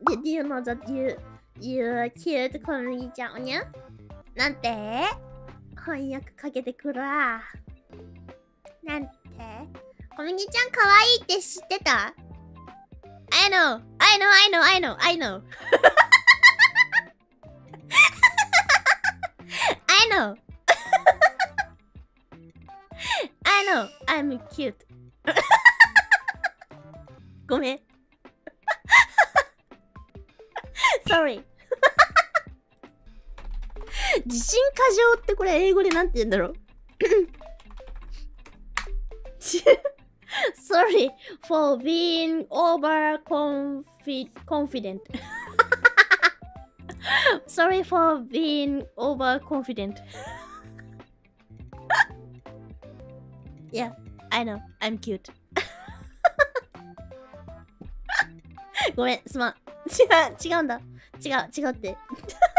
Do you know that you cute 小麦ちゃんおにゃなんて翻訳かけてくるわ。なんて小麦ちゃんかわいいって知ってた ?I know! I know! I know! I know! I know! I know! I know! I'm cute! ごめん。Sorry! 自信過剰ってこれ英語でなんて言うんだろうSorry for being overconfident. Sorry for being overconfident. Yeah, I know. I'm cute. ごめん、すまん。違うんだ。違うって。